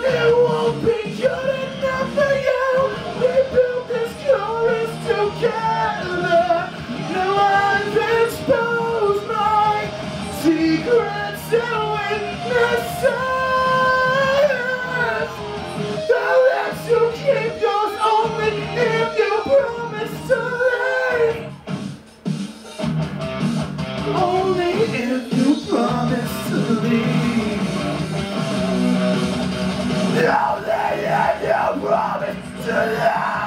It won't be good enough for you. We built this chorus together. Now I've exposed my secrets and weaknesses. I'll let you keep yours only if you promise to leave. Only if you promise to leave. Only if you promise to leave.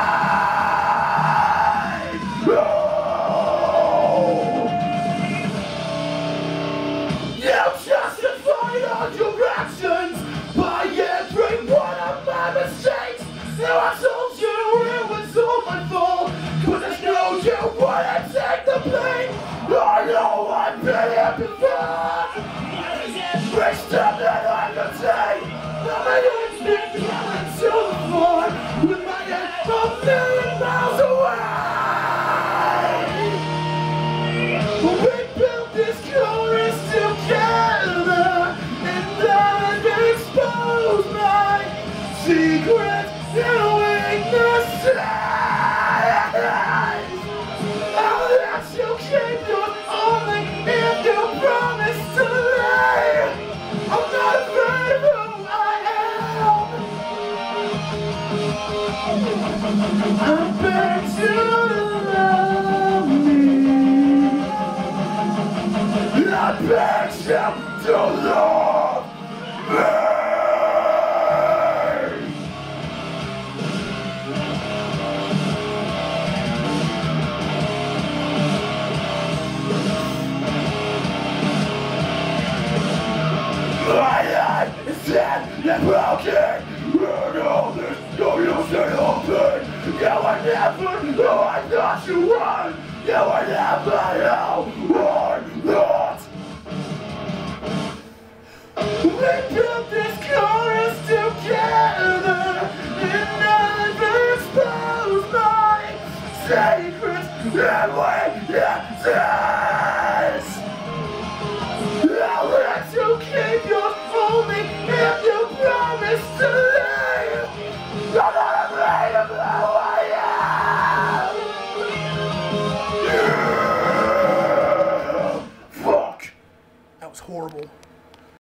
You justified all your actions by every one of my mistakes. Now I told you it was all my fault, 'cause I know you wouldn't take the blame. I know I've been here before. Every step that I can take, now my head's been coming to the floor, with my head a million miles away. We built this chorus together, and I've exposed my secrets and weaknesses. I'll let you keep yours only if you promise to leave. I'm not afraid of who I am. I'm begging you to love me. I beg you to love me. My life is dead and broken, and all this no use in hoping. You were never who I thought you were. You were never who I'm not. We built this chorus together, and I've exposed my secrets and weaknesses.